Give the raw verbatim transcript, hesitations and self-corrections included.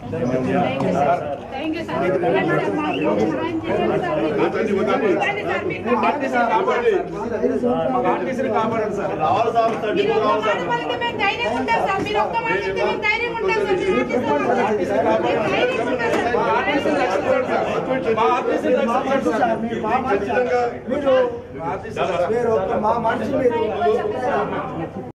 thank you sir కాపాడండి sir రావాలి sir ధైర్యం ఉంటారు సార్ మీరు ఒక్క మాట చెప్తే మేము ధైర్యం ఉంటాం సార్ మా మాట